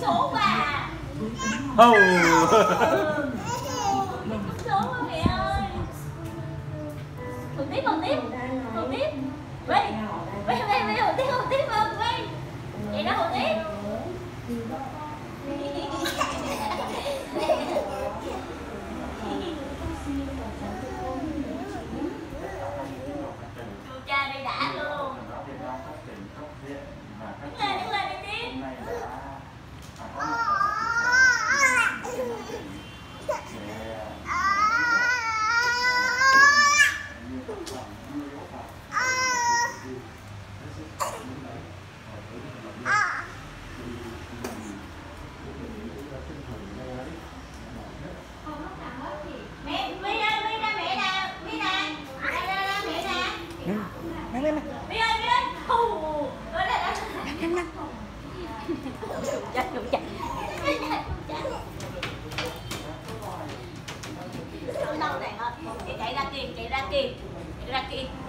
số bà. Hù. Trúng số quá mẹ ơi. Còn tiếp. Quay hồn tiếp không? Quay. Vậy đó hồn tiếp. Chú cha đi đã luôn. Đứng lên đi tiếp. Chạy ra kìa.